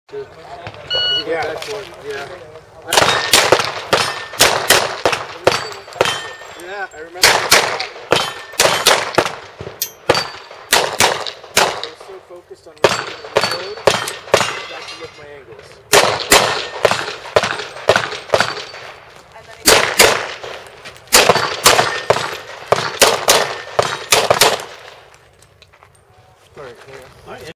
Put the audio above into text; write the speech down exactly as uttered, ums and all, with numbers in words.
Yeah. Yeah. Yeah, I remember. I was so focused on running the road.